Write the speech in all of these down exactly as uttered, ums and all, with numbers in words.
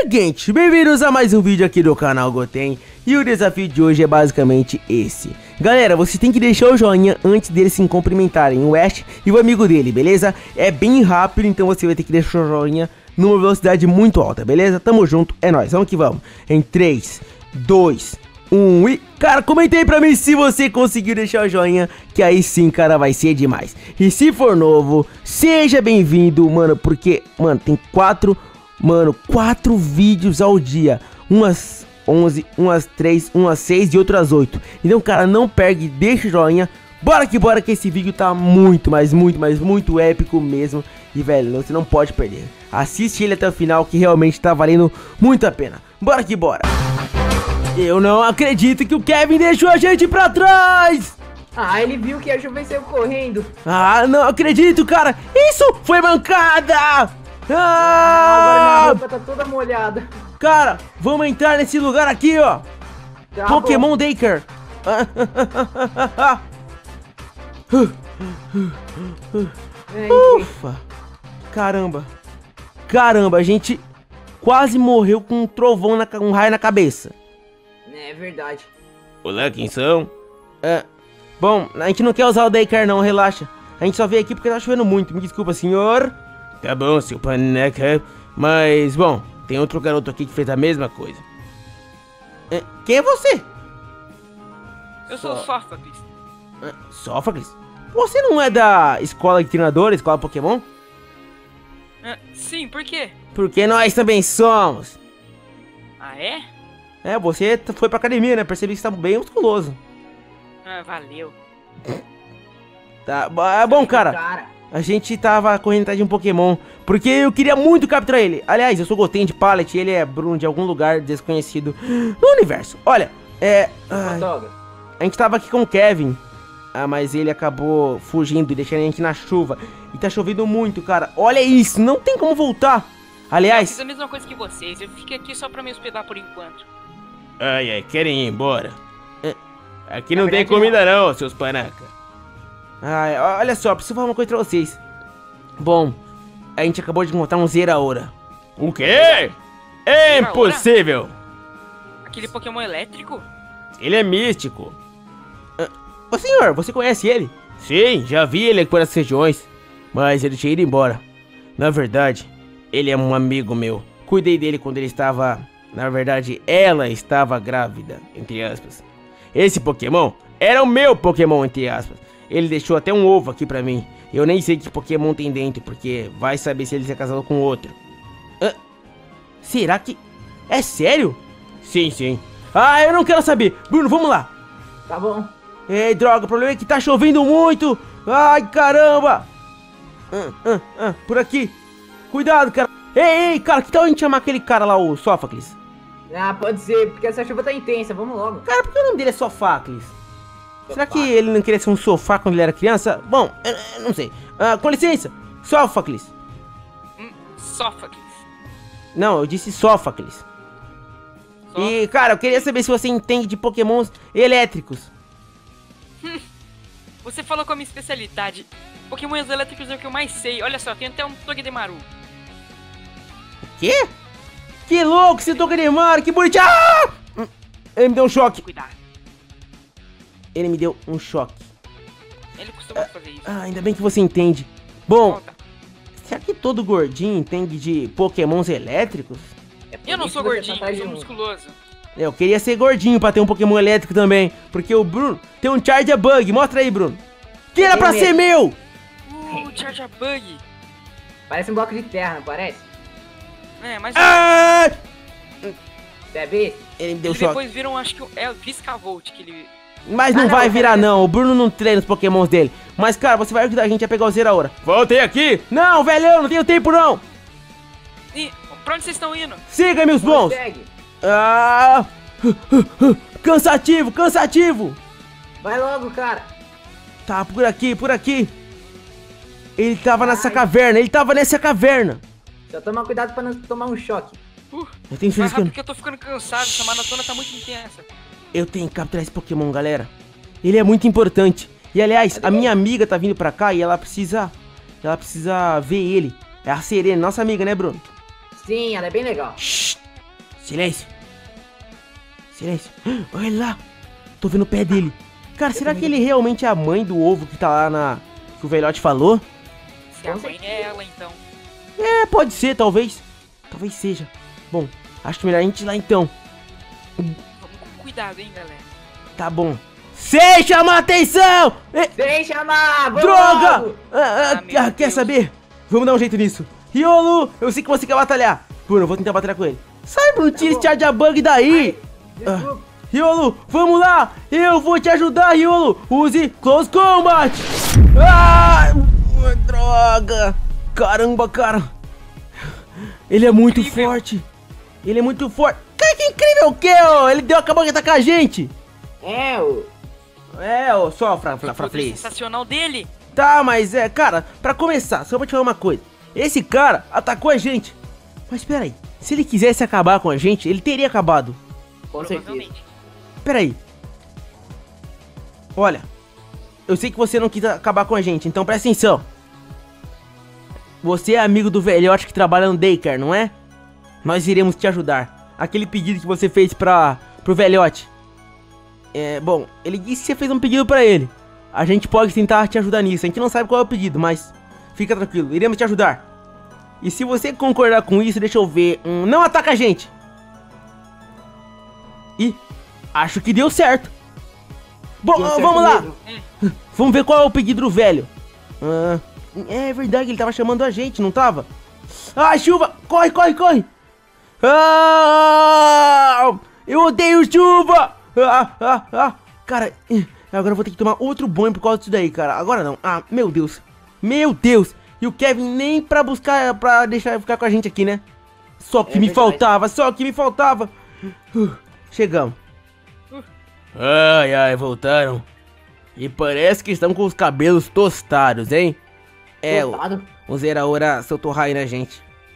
Seguinte, bem-vindos a mais um vídeo aqui do canal Goten. E o desafio de hoje é basicamente esse. Galera, você tem que deixar o joinha antes deles se cumprimentarem, o Ash e o amigo dele, beleza? É bem rápido, então você vai ter que deixar o joinha numa velocidade muito alta, beleza? Tamo junto, é nóis, vamos que vamos. Em três, dois, um e... Cara, comentei pra mim se você conseguiu deixar o joinha, que aí sim, cara, vai ser demais. E se for novo, seja bem-vindo, mano, porque, mano, tem quatro... Mano, quatro vídeos ao dia, umas onze, umas três, umas seis e outras oito. Então, cara, não perde, deixa o joinha. Bora que bora que esse vídeo tá muito, mas muito, mas muito épico mesmo. E, velho, você não pode perder. Assiste ele até o final que realmente tá valendo muito a pena. Bora que bora. Eu não acredito que o Kevin deixou a gente pra trás. Ah, ele viu que a Ju venceu correndo. Ah, não acredito, cara. Isso foi mancada. Ah, agora minha Ah! roupa tá toda molhada. Cara, vamos entrar nesse lugar aqui, ó. Tá Pokémon bom. Daycare. É, enfim. Ufa. Caramba. Caramba, a gente quase morreu com um trovão, na, um raio na cabeça. É verdade. Olá, quem são? É, bom, a gente não quer usar o Daycare não, relaxa. A gente só veio aqui porque tá chovendo muito, me desculpa, senhor. Tá bom, seu paneca. Mas, bom, tem outro garoto aqui que fez a mesma coisa. É, quem é você? Eu sou o Sófocles. É, Sófocles? Você não é da escola de treinadores, escola Pokémon? Ah, sim, por quê? Porque nós também somos. Ah, é? É, você foi pra academia, né? Percebi que você tá bem musculoso. Ah, valeu. Tá, é bom, cara. Cara, A gente tava correndo atrás de um Pokémon, porque eu queria muito capturar ele. Aliás, eu sou Goten de Pallet e ele é Bruno de algum lugar desconhecido no universo. Olha, é... ai, fotógrafo. a gente tava aqui com o Kevin, ah, mas ele acabou fugindo e deixando a gente na chuva. E tá chovendo muito, cara. Olha isso, não tem como voltar. Eu Aliás... fiz a mesma coisa que vocês, eu fiquei aqui só pra me hospedar por enquanto. Ai, ai, querem ir embora? É, aqui Na não tem verdade, comida não, seus panaca. Ai, olha só, preciso falar uma coisa pra vocês. Bom, a gente acabou de encontrar um Zeraora. O quê? É Zeraora? impossível! Aquele Pokémon elétrico? Ele é místico. Ah, ô senhor, você conhece ele? Sim, já vi ele por essas regiões. Mas ele tinha ido embora. Na verdade, ele é um amigo meu. Cuidei dele quando ele estava... Na verdade, ela estava grávida, entre aspas. Esse Pokémon era o meu Pokémon, entre aspas. Ele deixou até um ovo aqui pra mim. Eu nem sei que Pokémon tem dentro, porque vai saber se ele se é casado com outro. Ah, será que... É sério? Sim, sim. Ah, eu não quero saber. Bruno, vamos lá. Tá bom. Ei, droga, o problema é que tá chovendo muito. Ai, caramba. Ah, ah, ah, por aqui. Cuidado, cara. Ei, ei, cara, que tal a gente chamar aquele cara lá, o Sófocles? Ah, pode ser, porque essa chuva tá intensa. Vamos logo. Cara, por que o nome dele é Sófocles? Será que ele não queria ser um sofá quando ele era criança? Bom, eu, eu não sei. Ah, com licença, Sófocles. Hum, Sófocles. Não, eu disse Sófocles. Só... E, cara, eu queria saber se você entende de Pokémons elétricos. Você falou com a minha especialidade. Pokémons elétricos é o que eu mais sei. Olha só, tem até um Togedemaru. O quê? Que louco, esse Togedemaru, que bonitinho. Ah! Hum, Ele me deu um choque. Cuidado. Ele me deu um choque. Ele costuma fazer isso. Ah, ainda bem que você entende. Bom, Volta. será que todo gordinho entende de Pokémons elétricos? É por Eu não isso sou que você gordinho, tá eu sou junto. musculoso. Eu queria ser gordinho pra ter um Pokémon elétrico também. Porque o Bruno tem um Charger Bug. Mostra aí, Bruno. Que era Tem pra mesmo. ser meu. Uh, Charger Bug. Parece um bloco de terra, não parece? É, mas Ah! Deve isso? Ele me deu eles choque. depois viram, acho que é o Viscavolt que ele... Mas não Ah, não, vai eu virar quero- não, o Bruno não treina os Pokémons dele. Mas cara, você vai ajudar a gente a pegar o Zeraora. Voltei aqui! Não, velhão, não tenho tempo não! Ih, pra onde vocês estão indo? Siga, meus bons! Consegue. Ah! Cansativo, cansativo! Vai logo, cara. Tá, por aqui, por aqui. Ele tava nessa Ai. caverna, ele tava nessa caverna. Só toma cuidado pra não tomar um choque. Uh, Eu tenho vai certeza que eu... rápido que eu tô ficando cansado, essa maratona tá muito intensa. Eu tenho que capturar esse Pokémon, galera. Ele é muito importante. E aliás, a minha amiga tá vindo pra cá e ela precisa... Ela precisa ver ele. É a Serena, nossa amiga, né, Bruno? Sim, ela é bem legal. Shhh, Silêncio. Silêncio. Olha ele lá. Tô vendo o pé dele. Cara, será que ele realmente é a mãe do ovo que tá lá na... que o velhote falou? Se a mãe é ela, então. É, pode ser, talvez. Talvez seja. Bom, acho que melhor a gente ir lá então. Vamos com cuidado, hein, galera. Tá bom. Sem chamar atenção! É, Sem chamar! Vamos droga! logo! Ah, ah, Ah, meu ah, quer Deus. saber? Vamos dar um jeito nisso. Riolu, eu sei que você quer batalhar. Bruno, eu vou tentar batalhar com ele. Sai, Bruno, tira esse Charge Bug daí. Ah, Desculpa. Riolu, vamos lá! Eu vou te ajudar, Riolu! Use Close Combat! Ah, droga! Caramba, cara! Ele é muito Incrível. forte! Ele é muito forte! Cara, que incrível o quê, ó? Ele deu acabou de atacar a gente! É, o... É, ó, só pra, pra, pra O poder Fliz. sensacional dele. Tá, mas é, cara, pra começar, só vou te falar uma coisa. Esse cara atacou a gente. Mas peraí, se ele quisesse acabar com a gente, ele teria acabado. Com certeza. Provavelmente. Peraí. Olha, eu sei que você não quis acabar com a gente, então presta atenção. Você é amigo do velhote que trabalha no daycare, não é? Nós iremos te ajudar. Aquele pedido que você fez pra, pro velhote. É, bom, ele disse que você fez um pedido pra ele. A gente pode tentar te ajudar nisso. A gente não sabe qual é o pedido, mas fica tranquilo, iremos te ajudar. E se você concordar com isso, deixa eu ver. Hum, não ataca a gente. Ih, acho que deu certo. Bom, Deu ah, certo vamos lá. mesmo. Vamos ver qual é o pedido do velho. Ah, é verdade, ele tava chamando a gente, não tava? Ah, chuva! Corre, corre, corre! Ah, eu odeio chuva! Ah, ah, ah. Cara, eh, agora eu vou ter que tomar outro banho por causa disso daí, cara. Agora não. Ah, meu Deus. Meu Deus. E o Kevin nem pra buscar, pra deixar ficar com a gente aqui, né? Só que É me verdade. faltava, só que me faltava. Uh, chegamos. Ai, ai, voltaram. E parece que estão com os cabelos tostados, hein? É, o, Tostado? o Zeraora soltou raio na gente.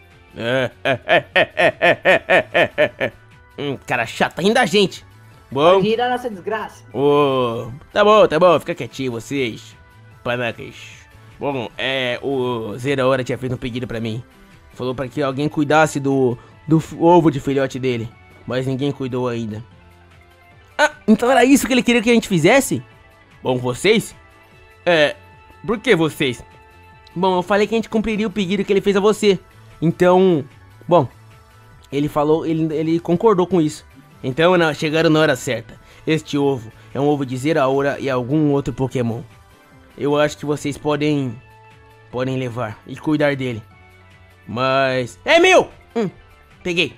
hum, cara chato, tá rindo da gente. Bom, Gira a nossa desgraça. ô, tá bom, tá bom, fica quietinho vocês, panacas. Bom, é, o Zeraora tinha feito um pedido pra mim. Falou pra que alguém cuidasse do, do f- ovo de filhote dele. Mas ninguém cuidou ainda. Ah, então era isso que ele queria que a gente fizesse? Bom, vocês? É, por que vocês? Bom, eu falei que a gente cumpriria o pedido que ele fez a você. Então, bom, ele falou, ele, ele concordou com isso. Então, não, chegaram na hora certa. Este ovo é um ovo de Zeraora e algum outro Pokémon. Eu acho que vocês podem, podem levar e cuidar dele. Mas... É meu! Hum, peguei.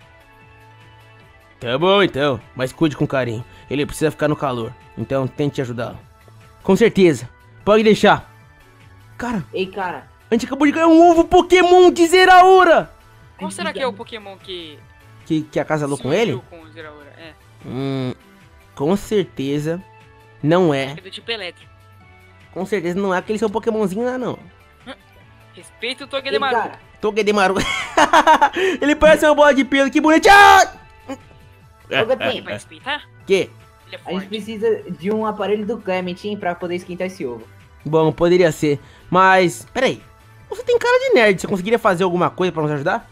Tá bom então, mas cuide com carinho. Ele precisa ficar no calor, então tente ajudá-lo. Com certeza, pode deixar. Cara, Ei, cara. a gente acabou de ganhar um ovo Pokémon de Zeraora! Qual será que é o Pokémon que Que, que acasalou se com ele? uniu com o Zeraora? É, Hum, com certeza não é. é do tipo elétrico. Com certeza não é aquele seu Pokémonzinho lá não. Respeita o Ei, Togedemaru. cara. Togedemaru. Ele parece uma bola de pelo, que bonitinho! Ô, Gatinho, Vai respeitar? Que? Ele é a gente forte. precisa de um aparelho do Clement, hein, pra poder esquentar esse ovo. Bom, poderia ser. Mas, peraí. Você tem cara de nerd, você conseguiria fazer alguma coisa pra nos ajudar?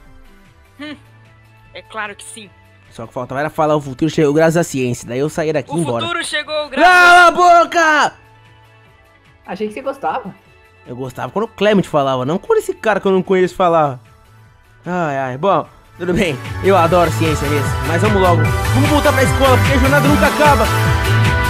É claro que sim. Só que faltava era falar o futuro chegou graças à ciência. Daí eu saí daqui e O ia embora. futuro chegou graças... Cala a boca! Achei que você gostava. Eu gostava quando o Clement falava, não quando esse cara que eu não conheço falava. Ai, ai, bom, tudo bem. Eu adoro ciência mesmo. Mas vamos logo. Vamos voltar pra escola, porque a jornada nunca acaba.